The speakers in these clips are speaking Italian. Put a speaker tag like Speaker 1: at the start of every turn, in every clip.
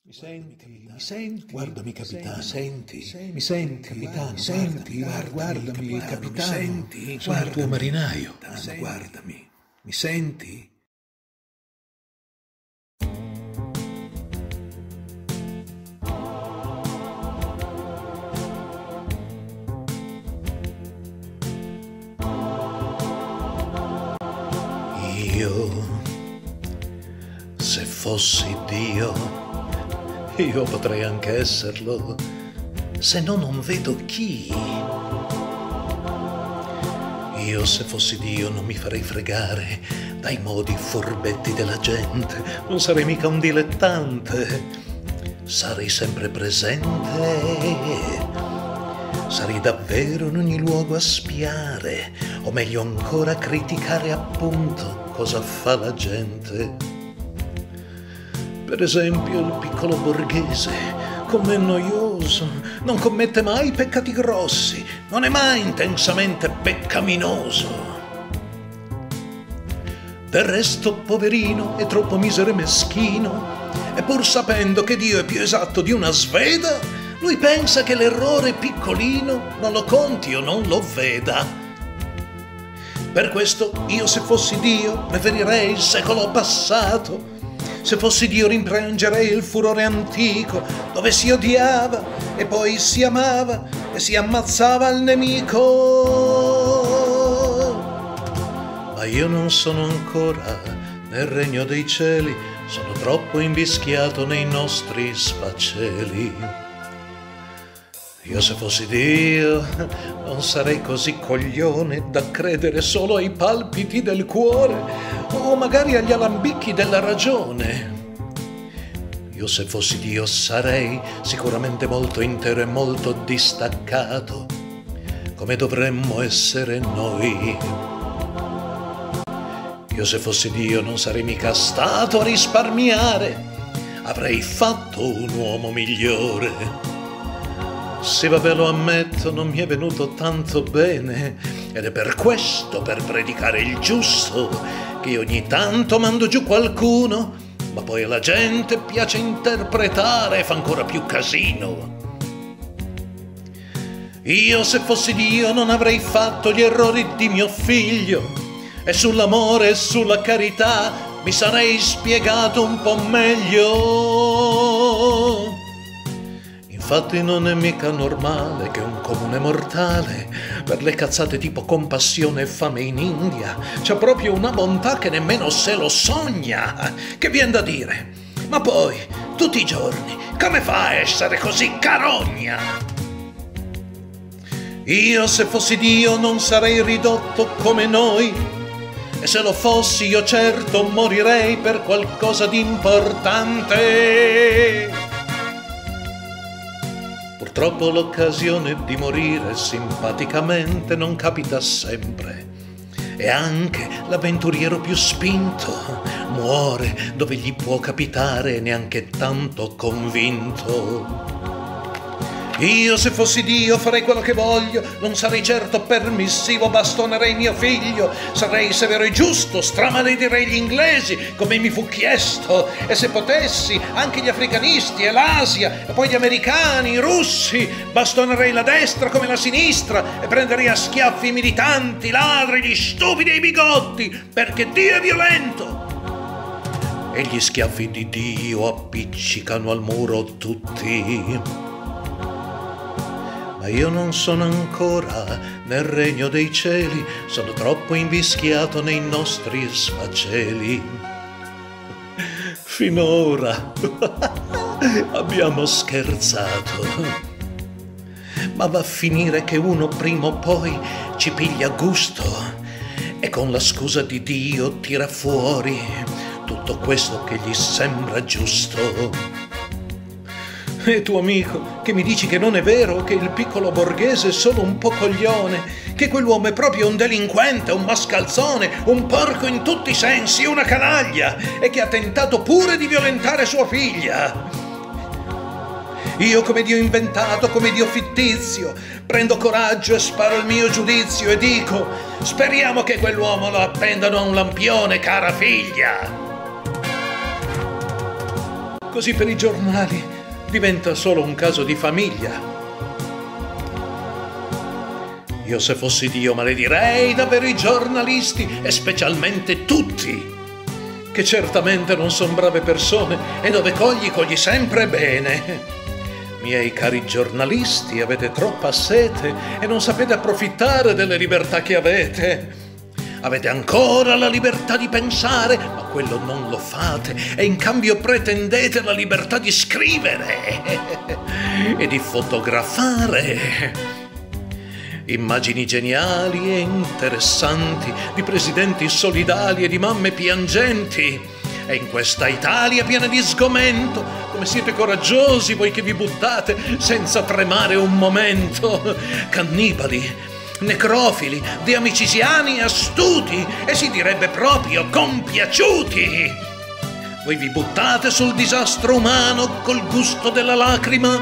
Speaker 1: Mi senti?
Speaker 2: Guardami, capitano.
Speaker 1: Mi senti?
Speaker 2: Capitano,
Speaker 1: Senti?
Speaker 2: guardami, capitano.
Speaker 1: Mi senti?
Speaker 2: Sono il tuo marinaio.
Speaker 1: Capitano, guardami. Mi senti?
Speaker 2: Io, se fossi Dio, io potrei anche esserlo, se no non vedo chi. Io, se fossi Dio, non mi farei fregare dai modi furbetti della gente, non sarei mica un dilettante, sarei sempre presente. Sarei davvero in ogni luogo a spiare, o meglio ancora a criticare appunto cosa fa la gente. Per esempio il piccolo borghese, com'è noioso, non commette mai peccati grossi, non è mai intensamente peccaminoso. Del resto, poverino, è troppo misero e meschino, e pur sapendo che Dio è più esatto di una sveda, lui pensa che l'errore piccolino non lo conti o non lo veda. Per questo io, se fossi Dio, preferirei il secolo passato. Se fossi Dio, rimpiangerei il furore antico, dove si odiava e poi si amava e si ammazzava il nemico. Ma io non sono ancora nel regno dei cieli, sono troppo invischiato nei nostri sfaceli. Io, se fossi Dio, non sarei così coglione da credere solo ai palpiti del cuore o magari agli alambicchi della ragione. Io, se fossi Dio, sarei sicuramente molto intero e molto distaccato, come dovremmo essere noi. Io, se fossi Dio, non sarei mica stato a risparmiare, avrei fatto un uomo migliore. Sì, vabbè, lo ammetto, non mi è venuto tanto bene, ed è per questo, per predicare il giusto, che io ogni tanto mando giù qualcuno, ma poi alla gente piace interpretare e fa ancora più casino. Io, se fossi Dio, non avrei fatto gli errori di mio figlio, e sull'amore e sulla carità mi sarei spiegato un po' meglio. Infatti non è mica normale che un comune mortale, per le cazzate tipo compassione e fame in India, c'ha proprio una bontà che nemmeno se lo sogna, che vien da dire. Ma poi, tutti i giorni, come fa a essere così carogna? Io, se fossi Dio, non sarei ridotto come noi, e se lo fossi io certo morirei per qualcosa di importante. Purtroppo l'occasione di morire simpaticamente non capita sempre, e anche l'avventuriero più spinto muore dove gli può capitare neanche tanto convinto. Io, se fossi Dio, farei quello che voglio, non sarei certo permissivo, bastonerei mio figlio, sarei severo e giusto, stramaledirei gli inglesi come mi fu chiesto, e se potessi anche gli africanisti e l'Asia, e poi gli americani, i russi, bastonerei la destra come la sinistra e prenderei a schiaffi i militanti, i ladri, gli stupidi e i bigotti, perché Dio è violento. E gli schiaffi di Dio appiccicano al muro tutti. Ma io non sono ancora nel regno dei cieli, sono troppo invischiato nei nostri sfaceli. Finora abbiamo scherzato, ma va a finire che uno prima o poi ci piglia gusto e con la scusa di Dio tira fuori tutto questo che gli sembra giusto. E tuo amico, che mi dici che non è vero, che il piccolo borghese è solo un po' coglione, che quell'uomo è proprio un delinquente, un mascalzone, un porco in tutti i sensi, una canaglia, e che ha tentato pure di violentare sua figlia. Io, come Dio inventato, come Dio fittizio, prendo coraggio e sparo il mio giudizio e dico: speriamo che quell'uomo lo appendano a un lampione, cara figlia. così per i giornali diventa solo un caso di famiglia. Io se fossi Dio maledirei davvero i giornalisti e specialmente tutti, che certamente non son brave persone e dove cogli sempre bene. Miei cari giornalisti, avete troppa sete e non sapete approfittare delle libertà che avete. Avete ancora la libertà di pensare, ma quello non lo fate e in cambio pretendete la libertà di scrivere e di fotografare. Immagini geniali e interessanti di presidenti solidali e di mamme piangenti. E in questa Italia piena di sgomento, come siete coraggiosi voi che vi buttate senza tremare un momento. Cannibali, necrofili, deamicisiani astuti e si direbbe proprio compiaciuti. Voi vi buttate sul disastro umano col gusto della lacrima.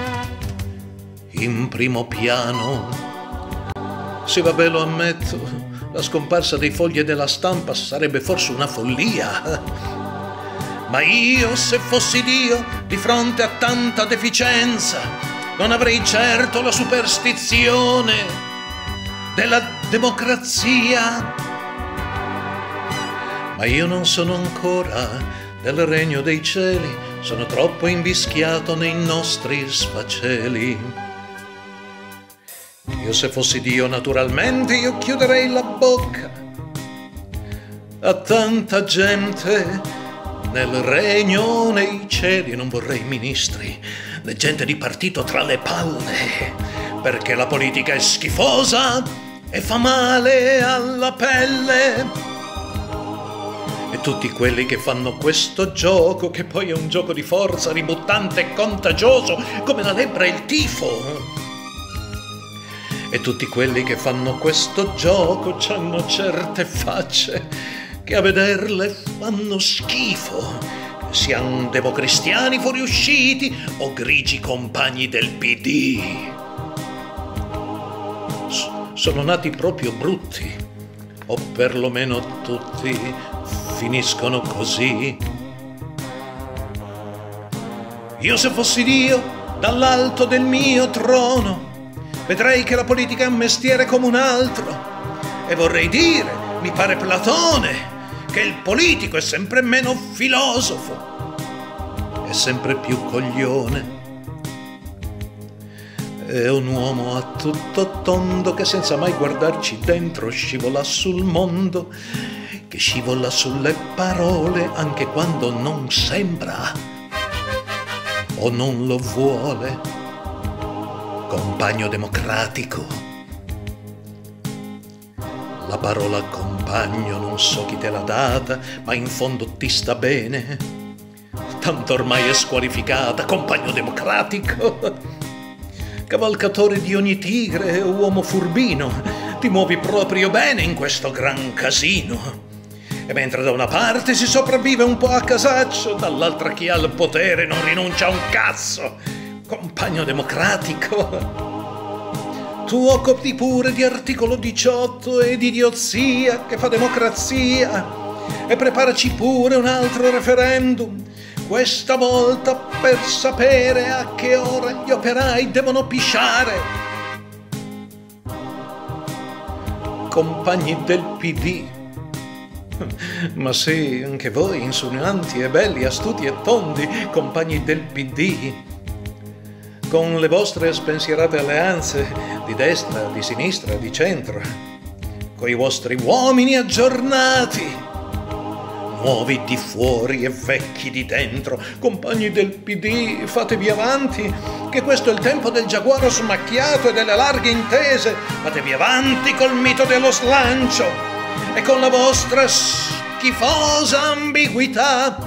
Speaker 2: In primo piano. Sì, vabbè, lo ammetto, la scomparsa dei fogli della stampa sarebbe forse una follia. Ma io, se fossi Dio, di fronte a tanta deficienza, non avrei certo la superstizione della democrazia. Ma io non sono ancora del regno dei cieli, sono troppo invischiato nei nostri sfaceli. Io se fossi Dio naturalmente io chiuderei la bocca a tanta gente nel regno nei cieli. Non vorrei ministri né gente di partito tra le palle, perché la politica è schifosa e fa male alla pelle. E tutti quelli che fanno questo gioco, che poi è un gioco di forza ributtante e contagioso come la lebbra e il tifo. E tutti quelli che fanno questo gioco c'hanno certe facce che a vederle fanno schifo, che siano democristiani fuoriusciti o grigi compagni del PD. Sono nati proprio brutti, o perlomeno tutti finiscono così. Io se fossi Dio, dall'alto del mio trono, vedrei che la politica è un mestiere come un altro e vorrei dire, mi pare Platone, che il politico è sempre meno filosofo, è sempre più coglione. È un uomo a tutto tondo che senza mai guardarci dentro scivola sul mondo, che scivola sulle parole anche quando non sembra o non lo vuole. Compagno democratico. La parola compagno non so chi te l'ha data, ma in fondo ti sta bene. Tanto ormai è squalificata, compagno democratico. Cavalcatore di ogni tigre, uomo furbino, ti muovi proprio bene in questo gran casino. E mentre da una parte si sopravvive un po' a casaccio, dall'altra chi ha il potere non rinuncia a un cazzo. Compagno democratico, tu occupi pure di articolo 18 e di idiozia che fa democrazia e preparaci pure un altro referendum, questa volta per sapere a che ora gli operai devono pisciare. Compagni del PD. Ma sì, anche voi insinuanti e belli, astuti e tondi, compagni del PD, con le vostre spensierate alleanze di destra, di sinistra, di centro, coi vostri uomini aggiornati, nuovi di fuori e vecchi di dentro, compagni del PD, fatevi avanti, che questo è il tempo del giaguaro smacchiato e delle larghe intese, fatevi avanti col mito dello slancio e con la vostra schifosa ambiguità.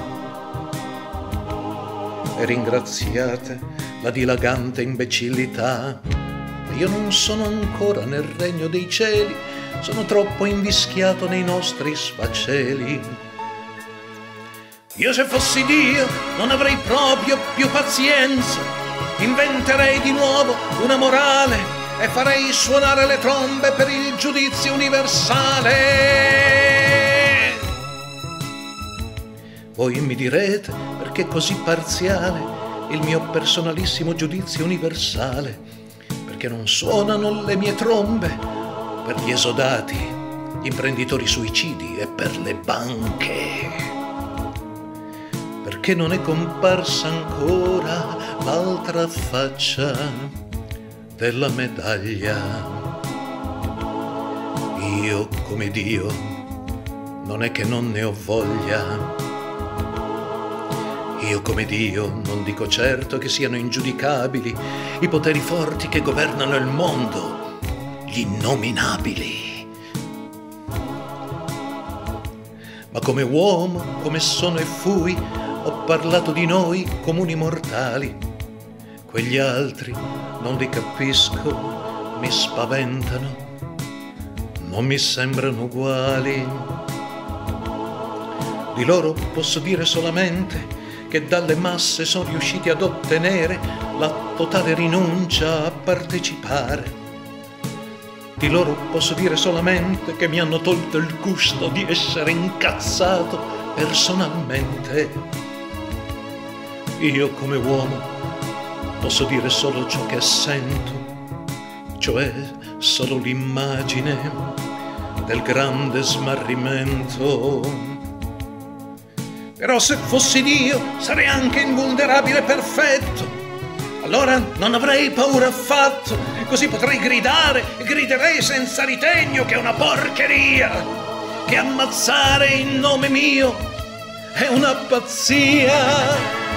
Speaker 2: E ringraziate la dilagante imbecillità. Io non sono ancora nel regno dei cieli, sono troppo invischiato nei nostri sfaceli. Io se fossi Dio non avrei proprio più pazienza, inventerei di nuovo una morale e farei suonare le trombe per il giudizio universale. Voi mi direte, perché così parziale il mio personalissimo giudizio universale, perché non suonano le mie trombe per gli esodati, gli imprenditori suicidi e per le banche, perché non è comparsa ancora l'altra faccia della medaglia. Io, come Dio, non è che non ne ho voglia. Io, come Dio, non dico certo che siano ingiudicabili i poteri forti che governano il mondo, gli innominabili. Ma come uomo, come sono e fui, ho parlato di noi comuni mortali. Quegli altri non li capisco, mi spaventano, non mi sembrano uguali. Di loro posso dire solamente che dalle masse sono riusciti ad ottenere la totale rinuncia a partecipare. Di loro posso dire solamente che mi hanno tolto il gusto di essere incazzato personalmente. Io, come uomo, posso dire solo ciò che sento, cioè solo l'immagine del grande smarrimento. Però se fossi Dio sarei anche invulnerabile e perfetto. Allora non avrei paura affatto, così potrei gridare e griderei senza ritegno che è una porcheria, che ammazzare in nome mio è una pazzia.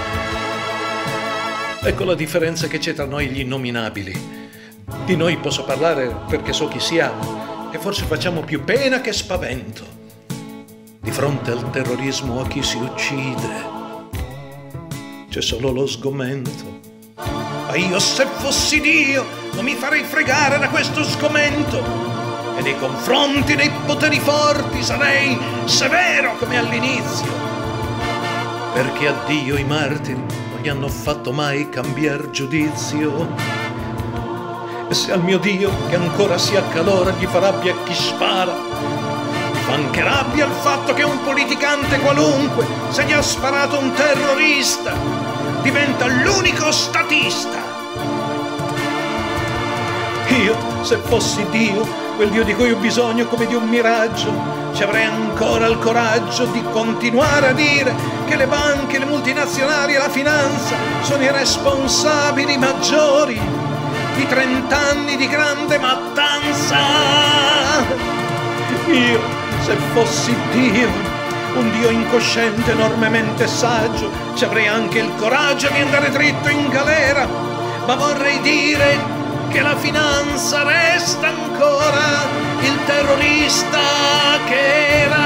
Speaker 2: Ecco la differenza che c'è tra noi gli innominabili. Di noi posso parlare perché so chi siamo e forse facciamo più pena che spavento. Di fronte al terrorismo a chi si uccide c'è solo lo sgomento. Ma io, se fossi Dio, non mi farei fregare da questo sgomento e nei confronti dei poteri forti sarei severo come all'inizio, perché a Dio i martiri non gli hanno fatto mai cambiar giudizio. E se al mio Dio, che ancora si accalora, gli fa rabbia chi spara, fa anche rabbia il fatto che un politicante qualunque, se gli ha sparato un terrorista, diventa l'unico statista. Io, se fossi Dio, quel Dio di cui ho bisogno come di un miraggio, ci avrei ancora il coraggio di continuare a dire che le banche, le multinazionali e la finanza sono i responsabili maggiori di 30 anni di grande mattanza. Io, se fossi Dio, un Dio incosciente, enormemente saggio, ci avrei anche il coraggio di andare dritto in galera, ma vorrei dire che la finanza resta ancora il terrorista che era.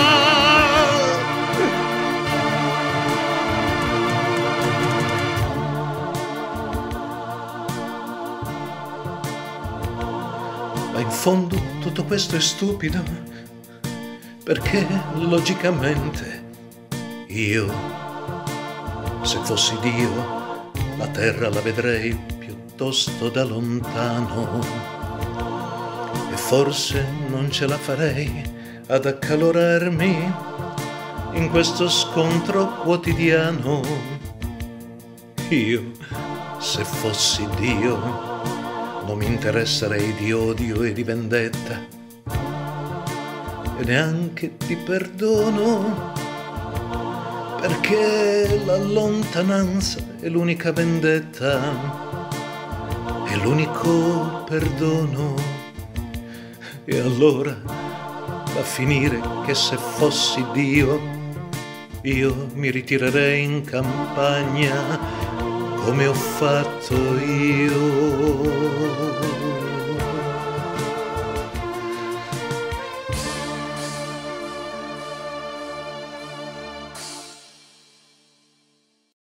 Speaker 2: Ma in fondo tutto questo è stupido, perché logicamente io, se fossi Dio, la terra la vedrei piuttosto da lontano e forse non ce la farei ad accalorarmi in questo scontro quotidiano. Io, se fossi Dio, non mi interesserei di odio e di vendetta e neanche di perdono, perché la lontananza è l'unica vendetta, è l'unico perdono. E allora va a finire che se fossi Dio, io mi ritirerei in campagna come ho fatto io.